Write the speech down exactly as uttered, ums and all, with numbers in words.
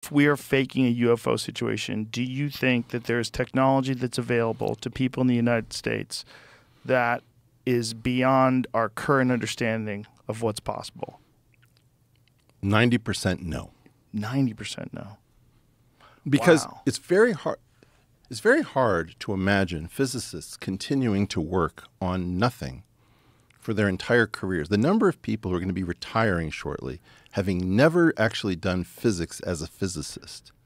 if we are faking a U F O situation, do you think that there's technology that's available to people in the United States that is beyond our current understanding of what's possible? ninety percent no. ninety percent no. Because Wow. it's very hard. It's very hard to imagine physicists continuing to work on nothing for their entire careers. The number of people who are going to be retiring shortly, having never actually done physics as a physicist,